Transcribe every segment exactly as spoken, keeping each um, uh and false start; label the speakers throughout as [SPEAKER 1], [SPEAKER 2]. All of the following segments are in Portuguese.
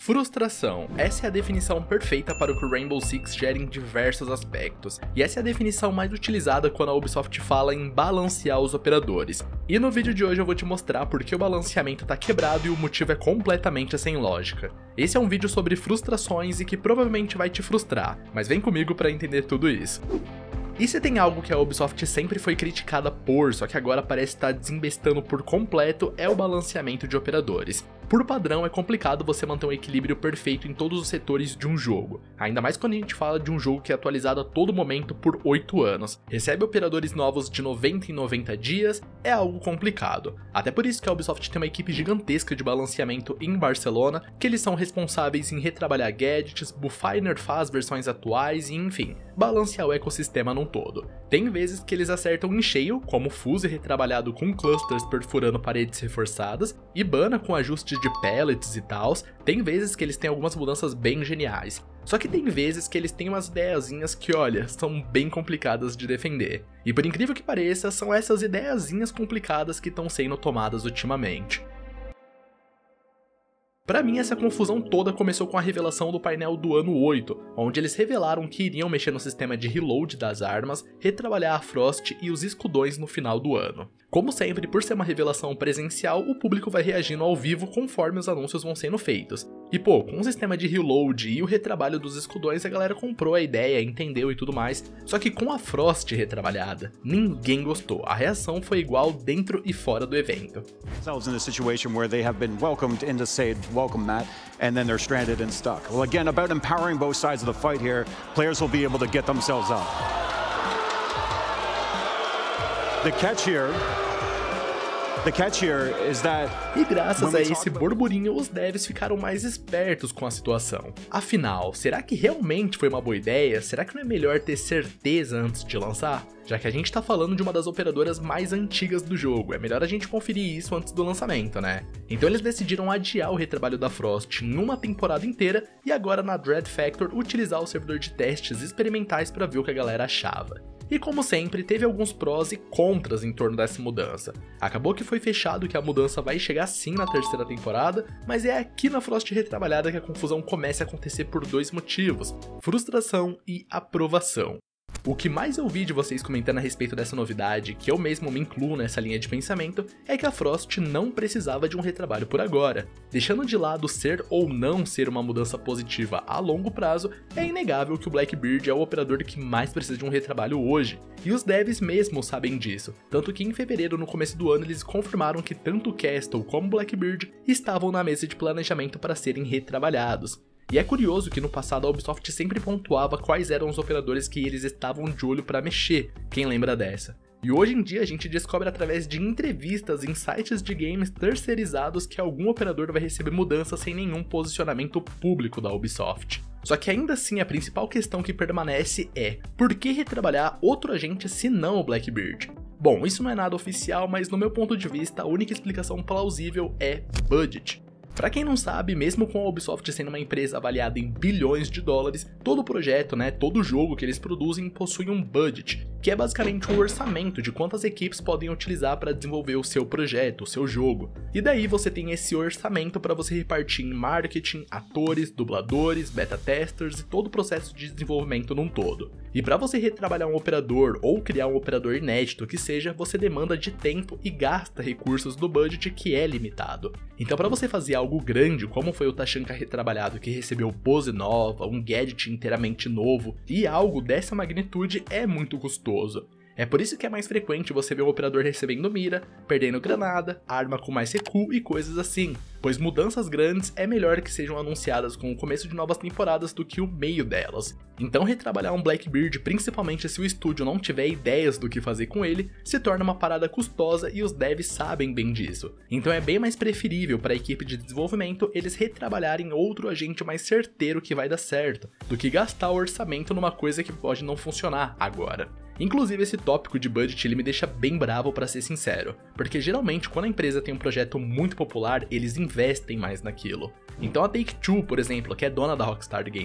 [SPEAKER 1] Frustração. Essa é a definição perfeita para o que o Rainbow Six gera em diversos aspectos, e essa é a definição mais utilizada quando a Ubisoft fala em balancear os operadores. E no vídeo de hoje eu vou te mostrar por que o balanceamento tá quebrado e o motivo é completamente sem lógica. Esse é um vídeo sobre frustrações e que provavelmente vai te frustrar, mas vem comigo para entender tudo isso. E se tem algo que a Ubisoft sempre foi criticada por, só que agora parece estar desembestando por completo, é o balanceamento de operadores. Por padrão, é complicado você manter um equilíbrio perfeito em todos os setores de um jogo, ainda mais quando a gente fala de um jogo que é atualizado a todo momento por oito anos. Recebe operadores novos de noventa em noventa dias, é algo complicado. Até por isso que a Ubisoft tem uma equipe gigantesca de balanceamento em Barcelona, que eles são responsáveis em retrabalhar gadgets, buffar e nerfar as versões atuais e enfim, balancear o ecossistema num todo. Tem vezes que eles acertam em cheio, como o Fuse retrabalhado com clusters perfurando paredes reforçadas, e Bana com ajustes de pellets e tals. Tem vezes que eles têm algumas mudanças bem geniais. Só que tem vezes que eles têm umas ideiazinhas que, olha, são bem complicadas de defender. E por incrível que pareça, são essas ideiazinhas complicadas que estão sendo tomadas ultimamente. Pra mim, essa confusão toda começou com a revelação do painel do ano oito, onde eles revelaram que iriam mexer no sistema de reload das armas, retrabalhar a Frost e os escudões no final do ano. Como sempre, por ser uma revelação presencial, o público vai reagindo ao vivo conforme os anúncios vão sendo feitos. E pô, com o sistema de reload e o retrabalho dos escudões, a galera comprou a ideia, entendeu e tudo mais, só que com a Frost retrabalhada, ninguém gostou. A reação foi igual dentro e fora do evento.
[SPEAKER 2] In a situation where they have been welcomed into Sage, welcome that, and then they're stranded and stuck. Well, again, about empowering both sides of the fight here, players will be able to get themselves up. The catch here The catch here is that
[SPEAKER 1] e graças a esse burburinho, os devs ficaram mais espertos com a situação. Afinal, será que realmente foi uma boa ideia? Será que não é melhor ter certeza antes de lançar? Já que a gente tá falando de uma das operadoras mais antigas do jogo, é melhor a gente conferir isso antes do lançamento, né? Então eles decidiram adiar o retrabalho da Frost em uma temporada inteira e agora na Dread Factor utilizar o servidor de testes experimentais para ver o que a galera achava. E como sempre, teve alguns prós e contras em torno dessa mudança. Acabou que foi fechado que a mudança vai chegar sim na terceira temporada, mas é aqui na Frost retrabalhada que a confusão começa a acontecer por dois motivos: frustração e aprovação. O que mais eu vi de vocês comentando a respeito dessa novidade, que eu mesmo me incluo nessa linha de pensamento, é que a Frost não precisava de um retrabalho por agora. Deixando de lado ser ou não ser uma mudança positiva a longo prazo, é inegável que o Blackbeard é o operador que mais precisa de um retrabalho hoje, e os devs mesmo sabem disso, tanto que em fevereiro, no começo do ano, eles confirmaram que tanto Castle como Blackbeard estavam na mesa de planejamento para serem retrabalhados. E é curioso que no passado a Ubisoft sempre pontuava quais eram os operadores que eles estavam de olho para mexer, quem lembra dessa? E hoje em dia a gente descobre através de entrevistas em sites de games terceirizados que algum operador vai receber mudanças sem nenhum posicionamento público da Ubisoft. Só que ainda assim a principal questão que permanece é: por que retrabalhar outro agente se não o Blackbeard? Bom, isso não é nada oficial, mas no meu ponto de vista a única explicação plausível é budget. Pra quem não sabe, mesmo com a Ubisoft sendo uma empresa avaliada em bilhões de dólares, todo projeto, né, todo jogo que eles produzem possui um budget, que é basicamente um orçamento de quantas equipes podem utilizar para desenvolver o seu projeto, o seu jogo. E daí você tem esse orçamento para você repartir em marketing, atores, dubladores, beta testers e todo o processo de desenvolvimento num todo. E para você retrabalhar um operador ou criar um operador inédito que seja, você demanda de tempo e gasta recursos do budget que é limitado. Então para você fazer algo grande, como foi o Tachanka retrabalhado que recebeu pose nova, um gadget inteiramente novo e algo dessa magnitude, é muito custoso. É por isso que é mais frequente você ver um operador recebendo mira, perdendo granada, arma com mais recuo e coisas assim, pois mudanças grandes é melhor que sejam anunciadas com o começo de novas temporadas do que o meio delas. Então retrabalhar um Blackbeard, principalmente se o estúdio não tiver ideias do que fazer com ele, se torna uma parada custosa e os devs sabem bem disso. Então é bem mais preferível para a equipe de desenvolvimento eles retrabalharem outro agente mais certeiro que vai dar certo, do que gastar o orçamento numa coisa que pode não funcionar agora. Inclusive esse tópico de budget ele me deixa bem bravo pra ser sincero, porque geralmente quando a empresa tem um projeto muito popular, eles investem mais naquilo. Então a Take-Two, por exemplo, que é dona da Rockstar Games,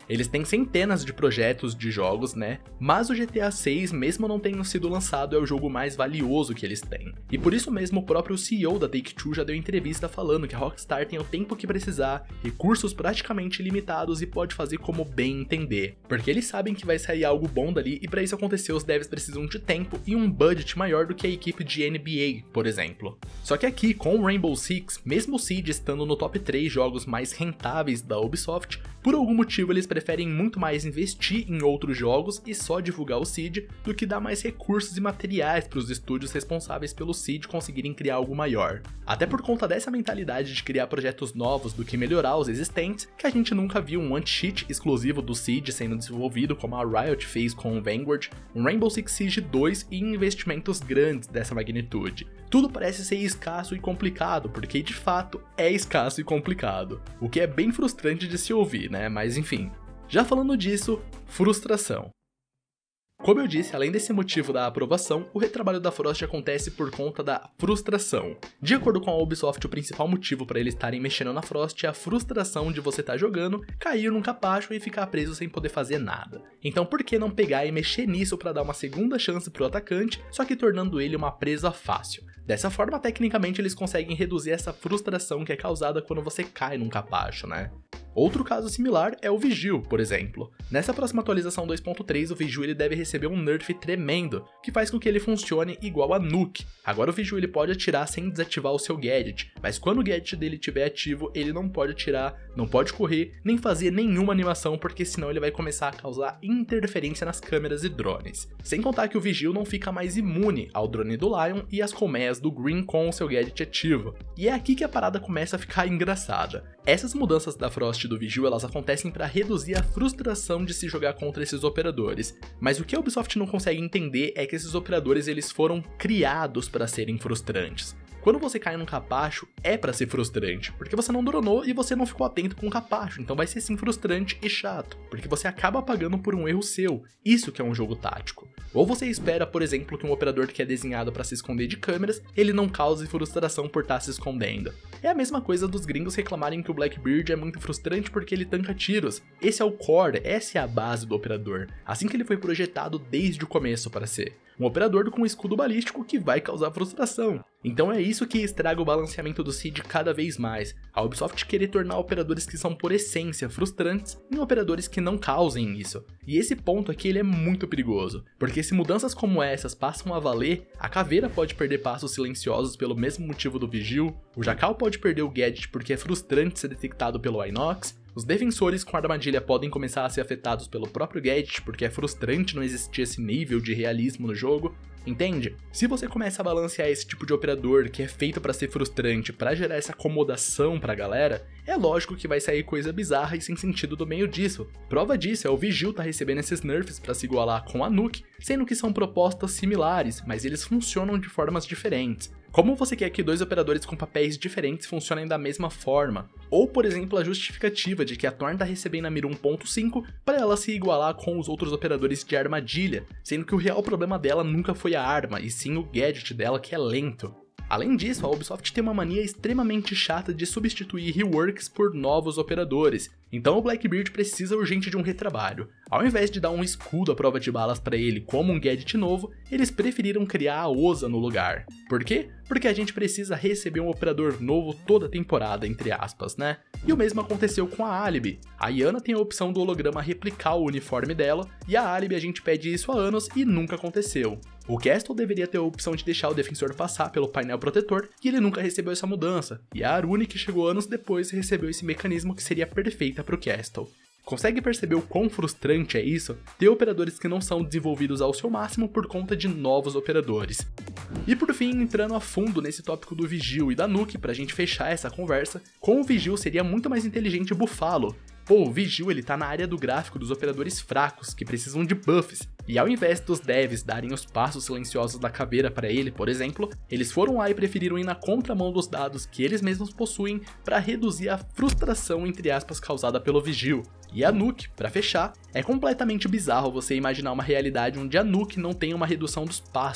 [SPEAKER 1] Eles têm centenas de projetos de jogos, né? Mas o G T A seis, mesmo não tendo sido lançado, é o jogo mais valioso que eles têm. E por isso mesmo o próprio C E O da Take-Two já deu entrevista falando que a Rockstar tem o tempo que precisar, recursos praticamente ilimitados e pode fazer como bem entender. Porque eles sabem que vai sair algo bom dali e para isso acontecer os devs precisam de tempo e um budget maior do que a equipe de N B A, por exemplo. Só que aqui, com o Rainbow Six, mesmo o Siege estando no top três jogos mais rentáveis da Ubisoft, por algum motivo eles preferem muito mais investir em outros jogos e só divulgar o Siege do que dar mais recursos e materiais para os estúdios responsáveis pelo Siege conseguirem criar algo maior. Até por conta dessa mentalidade de criar projetos novos do que melhorar os existentes, que a gente nunca viu um anti-cheat exclusivo do Siege sendo desenvolvido como a Riot fez com o Vanguard, um Rainbow Six Siege dois e investimentos grandes dessa magnitude. Tudo parece ser escasso e complicado, porque de fato é escasso e complicado, o que é bem frustrante de se ouvir, né? Mas enfim. Já falando disso, frustração. Como eu disse, além desse motivo da aprovação, o retrabalho da Frost acontece por conta da frustração. De acordo com a Ubisoft, o principal motivo para eles estarem mexendo na Frost é a frustração de você estar jogando, cair num capacho e ficar preso sem poder fazer nada. Então por que não pegar e mexer nisso para dar uma segunda chance pro atacante, só que tornando ele uma presa fácil? Dessa forma, tecnicamente, eles conseguem reduzir essa frustração que é causada quando você cai num capacho, né? Outro caso similar é o Vigil, por exemplo. Nessa próxima atualização dois ponto três, o Vigil ele deve receber um nerf tremendo, que faz com que ele funcione igual a Nuke. Agora o Vigil ele pode atirar sem desativar o seu gadget, mas quando o gadget dele estiver ativo, ele não pode atirar, não pode correr, nem fazer nenhuma animação, porque senão ele vai começar a causar interferência nas câmeras e drones. Sem contar que o Vigil não fica mais imune ao drone do Lion e às colmeias do Green com o seu gadget ativo. E é aqui que a parada começa a ficar engraçada. Essas mudanças da Frost do Vigil elas acontecem para reduzir a frustração de se jogar contra esses operadores, mas o que a Ubisoft não consegue entender é que esses operadores eles foram criados para serem frustrantes. Quando você cai num capacho, é pra ser frustrante, porque você não dronou e você não ficou atento com o capacho, então vai ser sim frustrante e chato, porque você acaba pagando por um erro seu, isso que é um jogo tático. Ou você espera, por exemplo, que um operador que é desenhado para se esconder de câmeras, ele não cause frustração por estar se escondendo. É a mesma coisa dos gringos reclamarem que o Blackbeard é muito frustrante porque ele tanca tiros. Esse é o core, essa é a base do operador, assim que ele foi projetado desde o começo para ser. Um operador com um escudo balístico que vai causar frustração. Então é isso que estraga o balanceamento do Siege cada vez mais. A Ubisoft querer tornar operadores que são por essência frustrantes em operadores que não causem isso. E esse ponto aqui ele é muito perigoso, porque se mudanças como essas passam a valer, a Caveira pode perder passos silenciosos pelo mesmo motivo do Vigil, o Jackal pode perder o gadget porque é frustrante ser detectado pelo Inox, os defensores com armadilha podem começar a ser afetados pelo próprio gadget porque é frustrante não existir esse nível de realismo no jogo, entende? Se você começa a balancear esse tipo de operador que é feito para ser frustrante, para gerar essa acomodação pra galera, é lógico que vai sair coisa bizarra e sem sentido do meio disso. Prova disso é o Vigil tá recebendo esses nerfs para se igualar com a Nuke, sendo que são propostas similares, mas eles funcionam de formas diferentes. Como você quer que dois operadores com papéis diferentes funcionem da mesma forma? Ou, por exemplo, a justificativa de que a Thorn tá recebendo a mira um ponto cinco para ela se igualar com os outros operadores de armadilha, sendo que o real problema dela nunca foi a arma, e sim o gadget dela que é lento. Além disso, a Ubisoft tem uma mania extremamente chata de substituir reworks por novos operadores, então o Blackbeard precisa urgente de um retrabalho. Ao invés de dar um escudo à prova de balas para ele como um gadget novo, eles preferiram criar a Osa no lugar. Por quê? Porque a gente precisa receber um operador novo toda temporada, entre aspas, né? E o mesmo aconteceu com a Alibi. A Iana tem a opção do holograma replicar o uniforme dela, e a Alibi a gente pede isso há anos e nunca aconteceu. O Castle deveria ter a opção de deixar o defensor passar pelo painel protetor, e ele nunca recebeu essa mudança, e a Arune, que chegou anos depois, recebeu esse mecanismo que seria perfeita para o Castle. Consegue perceber o quão frustrante é isso? Ter operadores que não são desenvolvidos ao seu máximo por conta de novos operadores. E por fim, entrando a fundo nesse tópico do Vigil e da Nuke, pra gente fechar essa conversa, com o Vigil seria muito mais inteligente bufá-lo. Pô, o Vigil ele tá na área do gráfico dos operadores fracos, que precisam de buffs, e ao invés dos devs darem os passos silenciosos da Caveira para ele, por exemplo, eles foram lá e preferiram ir na contramão dos dados que eles mesmos possuem para reduzir a frustração entre aspas causada pelo Vigil. E a Nuke, para fechar, é completamente bizarro você imaginar uma realidade onde a Nuke não tem uma redução dos passos.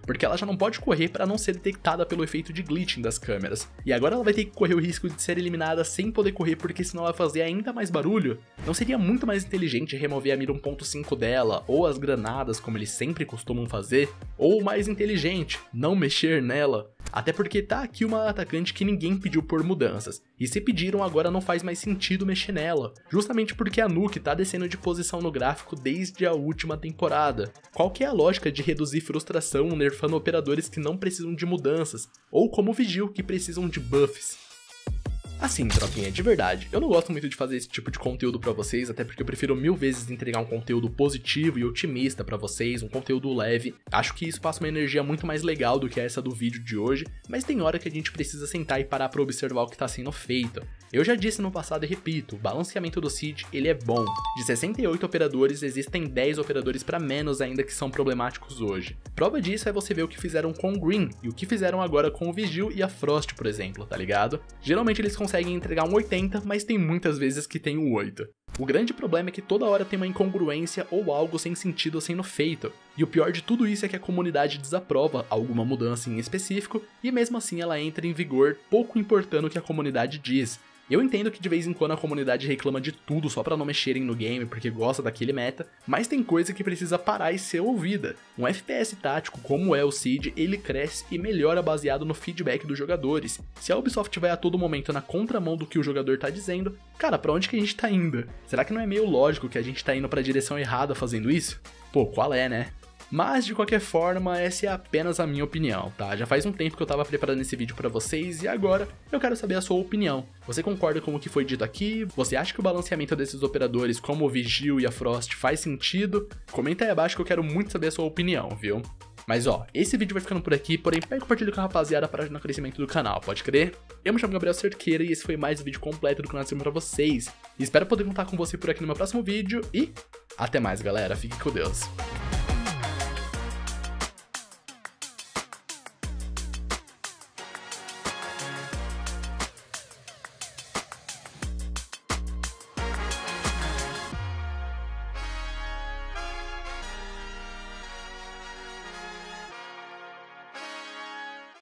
[SPEAKER 1] porque ela já não pode correr para não ser detectada pelo efeito de glitching das câmeras. E agora ela vai ter que correr o risco de ser eliminada sem poder correr porque senão ela vai fazer ainda mais barulho? Não seria muito mais inteligente remover a mira um ponto cinco dela, ou as granadas como eles sempre costumam fazer? Ou mais inteligente, não mexer nela? Até porque tá aqui uma atacante que ninguém pediu por mudanças, e se pediram agora não faz mais sentido mexer nela, justamente porque a Nuke tá descendo de posição no gráfico desde a última temporada. Qual que é a lógica de reduzir frustração nerfando operadores que não precisam de mudanças, ou como o Vigil que precisam de buffs? Assim, tropinha, de verdade, eu não gosto muito de fazer esse tipo de conteúdo pra vocês, até porque eu prefiro mil vezes entregar um conteúdo positivo e otimista pra vocês, um conteúdo leve. Acho que isso passa uma energia muito mais legal do que essa do vídeo de hoje, mas tem hora que a gente precisa sentar e parar pra observar o que tá sendo feito. Eu já disse no passado e repito, o balanceamento do Seed, ele é bom. De sessenta e oito operadores, existem dez operadores pra menos ainda que são problemáticos hoje. Prova disso é você ver o que fizeram com o Green, e o que fizeram agora com o Vigil e a Frost, por exemplo, tá ligado? Geralmente eles conseguem entregar um oitenta, mas tem muitas vezes que tem um oito. O grande problema é que toda hora tem uma incongruência ou algo sem sentido sendo feito. E o pior de tudo isso é que a comunidade desaprova alguma mudança em específico, e mesmo assim ela entra em vigor, pouco importando o que a comunidade diz. Eu entendo que de vez em quando a comunidade reclama de tudo só pra não mexerem no game porque gosta daquele meta, mas tem coisa que precisa parar e ser ouvida. Um F P S tático como é o Seed, ele cresce e melhora baseado no feedback dos jogadores. Se a Ubisoft vai a todo momento na contramão do que o jogador tá dizendo, cara, pra onde que a gente tá indo? Será que não é meio lógico que a gente tá indo pra direção errada fazendo isso? Pô, qual é, né? Mas, de qualquer forma, essa é apenas a minha opinião, tá? Já faz um tempo que eu tava preparando esse vídeo pra vocês e agora eu quero saber a sua opinião. Você concorda com o que foi dito aqui? Você acha que o balanceamento desses operadores como o Vigil e a Frost faz sentido? Comenta aí abaixo que eu quero muito saber a sua opinião, viu? Mas ó, esse vídeo vai ficando por aqui, porém pega e compartilha com a rapaziada para ajudar no crescimento do canal, pode crer? Eu me chamo Gabriel Cerqueira e esse foi mais um vídeo completo do canal pra vocês. E espero poder contar com você por aqui no meu próximo vídeo e até mais, galera. Fique com Deus.